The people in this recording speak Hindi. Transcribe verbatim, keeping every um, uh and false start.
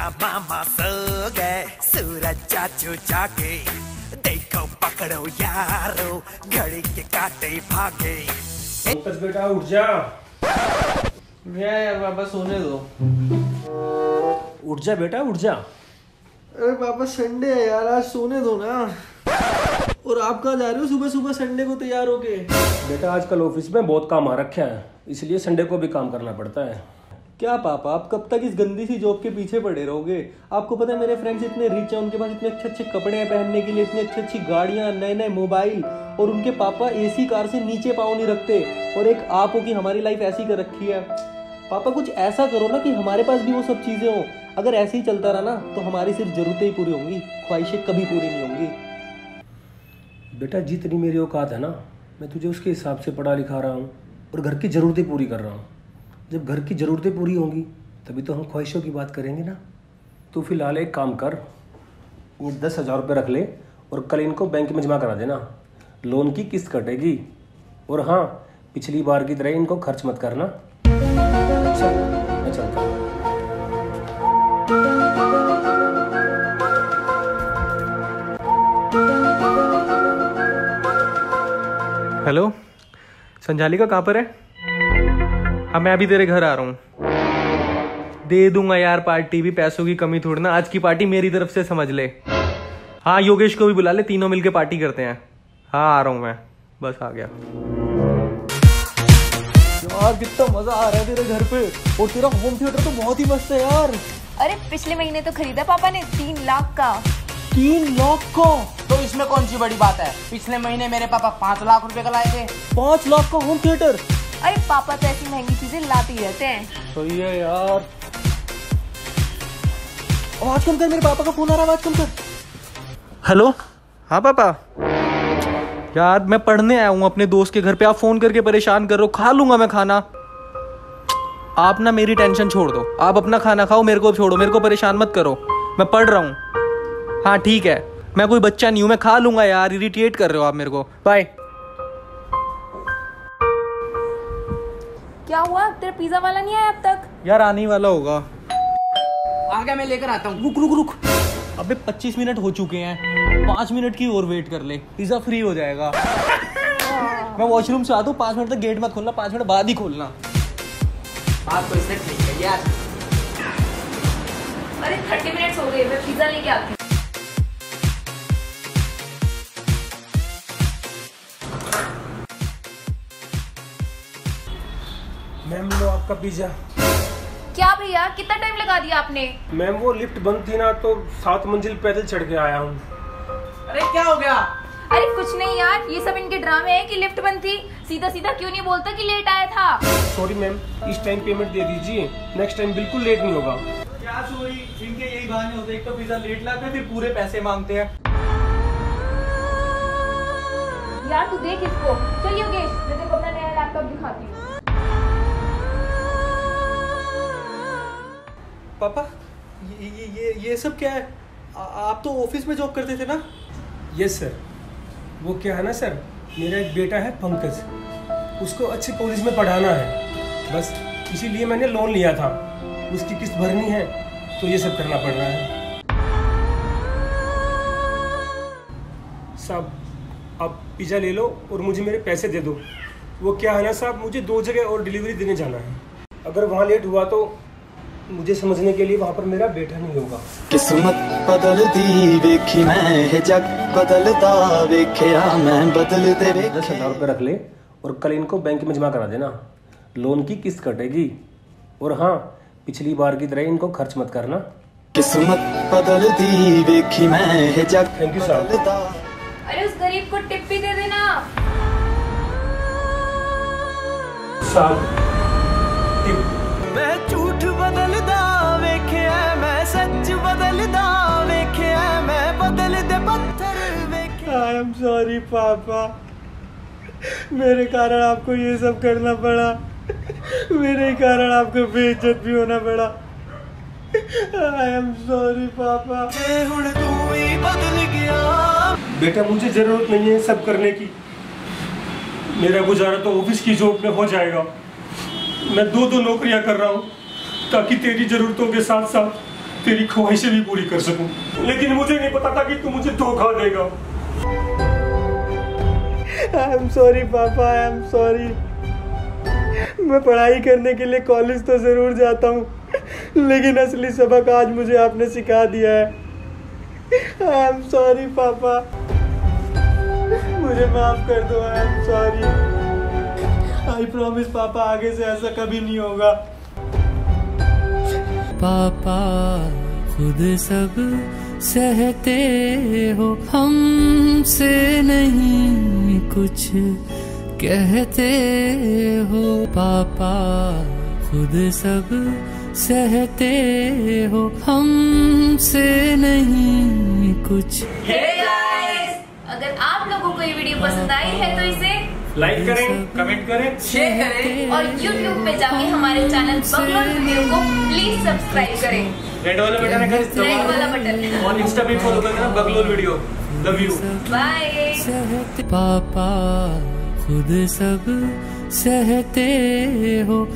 मामा सो गए, सूरज चाचू जागे, देखो पकड़ो यारो, घड़ी के काटे भागे। पंकज बेटा उठ जा। यार पापा सोने दो। उठ जा बेटा उठ जा। अरे पापा संडे है यार, आज सोने दो ना। और आप कहाँ जा रहे हो सुबह सुबह संडे को तैयार होके? बेटा आजकल ऑफिस में बहुत काम आ रखे हैं, इसलिए संडे को भी काम करना पड़ता है। क्या पापा आप कब तक इस गंदी सी जॉब के पीछे पड़े रहोगे? आपको पता है मेरे फ्रेंड्स इतने रिच हैं, उनके पास इतने अच्छे अच्छे कपड़े हैं पहनने के लिए, इतनी अच्छी अच्छी गाड़ियाँ, नए नए मोबाइल, और उनके पापा एसी कार से नीचे पाँव नहीं रखते। और एक आप हो कि हमारी लाइफ ऐसी कर रखी है। पापा कुछ ऐसा करो ना कि हमारे पास भी वो सब चीज़ें हों। अगर ऐसे ही चलता रहा ना तो हमारी सिर्फ ज़रूरतें ही पूरी होंगी, ख्वाहिशें कभी पूरी नहीं होंगी। बेटा जितनी मेरी औकात है ना, मैं तुझे उसके हिसाब से पढ़ा लिखा रहा हूँ और घर की ज़रूरतें पूरी कर रहा हूँ। जब घर की ज़रूरतें पूरी होंगी तभी तो हम ख्वाहिशों की बात करेंगे ना। तू फिलहाल एक काम कर, ये दस हज़ार रुपये रख ले और कल इनको बैंक में जमा करा देना, लोन की किस्त कटेगी। और हाँ, पिछली बार की तरह इनको खर्च मत करना। अच्छा मैं चलता हूँ। हेलो संजालिका कहाँ पर है? हाँ मैं अभी तेरे घर आ रहा हूँ। दे दूंगा यार पार्टी भी, पैसों की कमी थोड़ी ना। आज की पार्टी मेरी तरफ से समझ ले। हाँ योगेश को भी बुला ले, तीनों मिलके पार्टी करते हैं। हाँ आ रहा हूँ मैं, बस आ गया। यार कितना मजा आ रहा है तेरे घर पे, और तेरा होम थिएटर तो बहुत ही मस्त है यार। अरे पिछले महीने तो खरीदा पापा ने तीन लाख का। तीन लाख का? तो इसमें कौन सी बड़ी बात है? पिछले महीने मेरे पापा पाँच लाख रुपए का लाए थे। पाँच लाख का होम थिएटर? अरे पापा तो ऐसी महंगी चीजें लाते ही रहते हैं। सही है यार। आवाज कम कर, मेरे पापा का फोन आ रहा है, आवाज कम कर। हेलो हाँ पापा। यार मैं पढ़ने आया हूँ अपने दोस्त के घर पे, आप फोन करके परेशान कर रहे हो। खा लूंगा मैं खाना, आप ना मेरी टेंशन छोड़ दो। आप अपना खाना खाओ, मेरे को छोड़ो, मेरे को परेशान मत करो, मैं पढ़ रहा हूँ। हाँ ठीक है, मैं कोई बच्चा नहीं हूँ, मैं खा लूंगा यार। इरिटेट कर रहे हो आप मेरे को। बाय। क्या हुआ, तेरा पिज्जा वाला नहीं आया अब तक? यार आने वाला होगा। आ गया, मैं लेकर आता हूँ। रुक रुक रुक, अबे पच्चीस मिनट हो चुके हैं, पाँच मिनट की और वेट कर ले, पिज्जा फ्री हो जाएगा। मैं वॉशरूम से आता हूँ, पाँच मिनट तक गेट मत खोलना, पाँच मिनट बाद ही खोलना। बात कोई सेट नहीं है यार। अरे थर्टी मिनट्स हो गए, मैं पिज्जा लेके आती हूँ। मैम लो आपका पिज्जा। क्या भैया कितना टाइम लगा दिया आपने? मैम वो लिफ्ट बंद थी ना, तो सात मंजिल पैदल चढ़ के आया हूँ। अरे क्या हो गया? अरे कुछ नहीं यार, ये सब इनके ड्रामे हैं कि लिफ्ट बंद थी। सीधा सीधा क्यों नहीं बोलता कि लेट आया था? सॉरी मैम, इस टाइम पेमेंट दे दीजिए, नेक्स्ट टाइम बिल्कुल लेट नहीं होगा। क्या सॉरी, इनके यही बहाने होते हैं, एक तो पिज्जा लेट लाते हैं, फिर पूरे पैसे मांगते हैं। यार तू देख इसको। चल योगेश, मैं तेरे को अपना नया लैपटॉप दिखाती हूँ। पापा ये ये ये ये सब क्या है? आ, आप तो ऑफिस में जॉब करते थे ना? यस सर, वो क्या है ना सर, मेरा एक बेटा है पंकज, उसको अच्छे कॉलेज में पढ़ाना है, बस इसीलिए मैंने लोन लिया था। उसकी किस्त भरनी है तो ये सब करना पड़ रहा है। साहब आप पिज़्ज़ा ले लो और मुझे मेरे पैसे दे दो। वो क्या है ना साहब, मुझे दो जगह और डिलीवरी देने जाना है। अगर वहाँ लेट हुआ तो मुझे समझने के लिए वहाँ पर मेरा बेटा नहीं होगा। किस्मत बदलती वेखी मैं, जग बदलता वेख्या मैं, बदलते वेखे। दस हजार रुपये रख ले और कल इनको बैंक में जमा करा देना, लोन की किस्त कटेगी। और हाँ, पिछली बार की तरह इनको खर्च मत करना। किस्मत बदलती वेखी मैं, जग थैंक यू साहब। अरे उस गरीब को टिप भी दे देना। साहब टिप। मैं झूठ बदलदा वेख्या मैं, सच बदलदा वेख्या मैं, बदलते पत्थर वेख्या। आई एम सॉरी पापा, मेरे कारण आपको ये सब करना पड़ा, मेरे कारण आपको बेइज्जत भी होना पड़ा। आई एम सॉरी पापा। हुण तू ही बदल गया। बेटा मुझे जरूरत नहीं है सब करने की, मेरा गुजारा तो ऑफिस की जॉब में हो जाएगा। मैं दो दो नौकरियां कर रहा हूँ ताकि तेरी जरूरतों के साथ साथ तेरी ख्वाहिशें भी पूरी कर सकूं, लेकिन मुझे नहीं पता था कि तू मुझे धोखा देगा। आई एम सॉरी पापा, आई एम सॉरी। मैं पढ़ाई करने के लिए कॉलेज तो जरूर जाता हूँ, लेकिन असली सबक आज मुझे आपने सिखा दिया है। आई एम सॉरी पापा, मुझे माफ कर दो। I am sorry. I promise पापा, आगे से ऐसा कभी नहीं होगा। पापा खुद सब सहते हो, हमसे नहीं कुछ कहते हो। पापा खुद सब सहते हो, हमसे नहीं कुछ। हे गाइस, अगर आप लोगों को ये वीडियो पसंद आई है तो इसे लाइक करें, कमेंट करें, शेयर करें और YouTube पे जाके हमारे चैनल बगलोल वीडियो को प्लीज सब्सक्राइब करें। रेड वाला बटन है, रेड वाला बटन, और इंस्टा पे फॉलो करना Baglol video. Love you, bye. पापा खुद सब सहते हो।